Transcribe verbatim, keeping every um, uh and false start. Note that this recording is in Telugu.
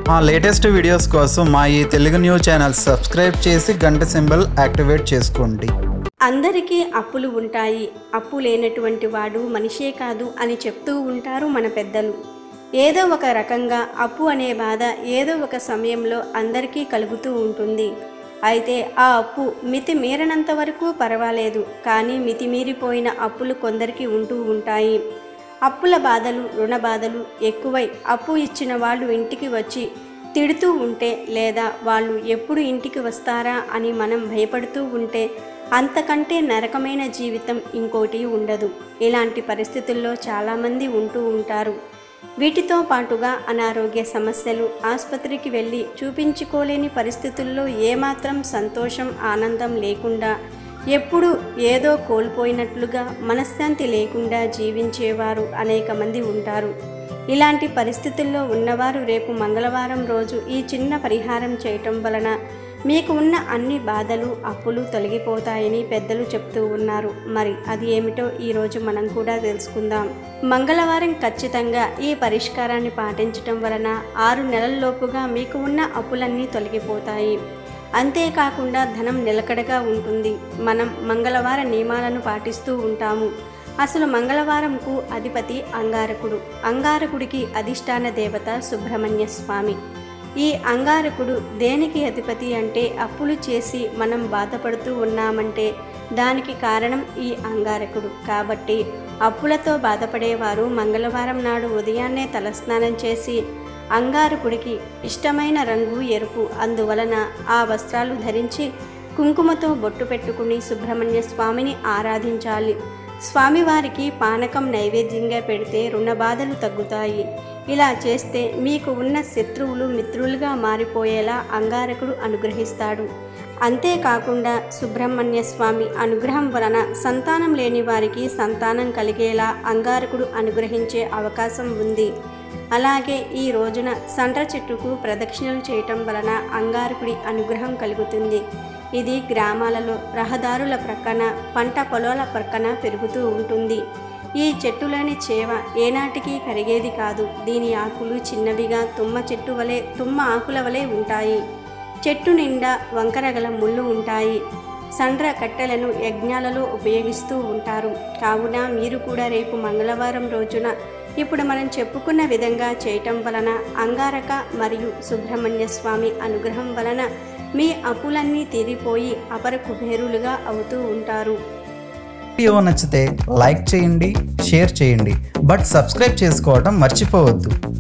మా లేటెస్ట్ వీడియోస్ కోసం మా ఈ తెలుగు న్యూస్ ఛానల్ సబ్స్క్రైబ్ చేసి గంట సింబల్ యాక్టివేట్ చేసుకోండి. అందరికీ అప్పులు ఉంటాయి. అప్పు లేనటువంటి వాడు మనిషే కాదు అని చెప్తూ ఉంటారు మన పెద్దలు. ఏదో ఒక రకంగా అప్పు అనే బాధ ఏదో ఒక సమయంలో అందరికీ కలుగుతూ ఉంటుంది. అయితే ఆ అప్పు మితి మీరనంత వరకు పర్వాలేదు, కానీ మితిమీరిపోయిన అప్పులు కొందరికి ఉంటూ ఉంటాయి. అప్పుల బాధలు, రుణ బాధలు ఎక్కువై అప్పు ఇచ్చిన వాళ్ళు ఇంటికి వచ్చి తిడుతూ ఉంటే, లేదా వాళ్ళు ఎప్పుడు ఇంటికి వస్తారా అని మనం భయపడుతూ ఉంటే అంతకంటే నరకమైన జీవితం ఇంకోటి ఉండదు. ఇలాంటి పరిస్థితుల్లో చాలామంది ఉంటూ ఉంటారు. వీటితో పాటుగా అనారోగ్య సమస్యలు, ఆసుపత్రికి వెళ్ళి చూపించుకోలేని పరిస్థితుల్లో ఏమాత్రం సంతోషం, ఆనందం లేకుండా ఎప్పుడు ఏదో కోల్పోయినట్లుగా మనశ్శాంతి లేకుండా జీవించేవారు అనేక మంది ఉంటారు. ఇలాంటి పరిస్థితుల్లో ఉన్నవారు రేపు మంగళవారం రోజు ఈ చిన్న పరిహారం చేయటం వలన మీకు ఉన్న అన్ని బాధలు, అప్పులు తొలగిపోతాయని పెద్దలు చెప్తూ ఉన్నారు. మరి అది ఏమిటో ఈరోజు మనం కూడా తెలుసుకుందాం. మంగళవారం ఖచ్చితంగా ఈ పరిష్కారాన్ని పాటించటం వలన ఆరు నెలల్లోపుగా మీకు ఉన్న అప్పులన్నీ తొలగిపోతాయి. అంతేకాకుండా ధనం నిలకడగా ఉంటుంది. మనం మంగళవార నియమాలను పాటిస్తూ ఉంటాము. అసలు మంగళవారంకు అధిపతి అంగారకుడు. అంగారకుడికి అధిష్టాన దేవత సుబ్రహ్మణ్య స్వామి. ఈ అంగారకుడు దేనికి అధిపతి అంటే, అప్పులు చేసి మనం బాధపడుతూ ఉన్నామంటే దానికి కారణం ఈ అంగారకుడు. కాబట్టి అప్పులతో బాధపడేవారు మంగళవారం నాడు ఉదయాన్నే తలస్నానం చేసి అంగారకుడికి ఇష్టమైన రంగు ఎరుపు, అందువలన ఆ వస్త్రాలు ధరించి కుంకుమతో బొట్టు పెట్టుకుని సుబ్రహ్మణ్య స్వామిని ఆరాధించాలి. స్వామివారికి పానకం నైవేద్యంగా పెడితే రుణ బాధలు తగ్గుతాయి. ఇలా చేస్తే మీకు ఉన్న శత్రువులు మిత్రులుగా మారిపోయేలా అంగారకుడు అనుగ్రహిస్తాడు. అంతేకాకుండా సుబ్రహ్మణ్య స్వామి అనుగ్రహం వలన సంతానం లేని వారికి సంతానం కలిగేలా అంగారకుడు అనుగ్రహించే అవకాశం ఉంది. అలాగే ఈ రోజున సండ్ర చెట్టుకు ప్రదక్షిణలు చేయటం వలన అంగారకుడి అనుగ్రహం కలుగుతుంది. ఇది గ్రామాలలో రహదారుల ప్రక్కన, పంట పొలాల ప్రక్కన పెరుగుతూ ఉంటుంది. ఈ చెట్టులోని చేవ ఏనాటికి కరిగేది కాదు. దీని ఆకులు చిన్నవిగా తుమ్మ చెట్టు వలె తుమ్మ ఆకుల వలె ఉంటాయి. చెట్టు నిండా వంకరగల ముళ్ళు ఉంటాయి. సండ్ర కట్టెలను యజ్ఞాలలో ఉపయోగిస్తూ ఉంటారు. కావున మీరు కూడా రేపు మంగళవారం రోజున ఇప్పుడు మనం చెప్పుకున్న విధంగా చేయటం వలన అంగారక మరియు సుబ్రహ్మణ్య స్వామి అనుగ్రహం వలన మీ అప్పులన్నీ తీరిపోయి అపర కుబేరులుగా అవుతూ ఉంటారు. వీడియో నచ్చితే లైక్ చేయండి, షేర్ చేయండి, బట్ సబ్స్క్రైబ్ చేసుకోవడం మర్చిపోవద్దు.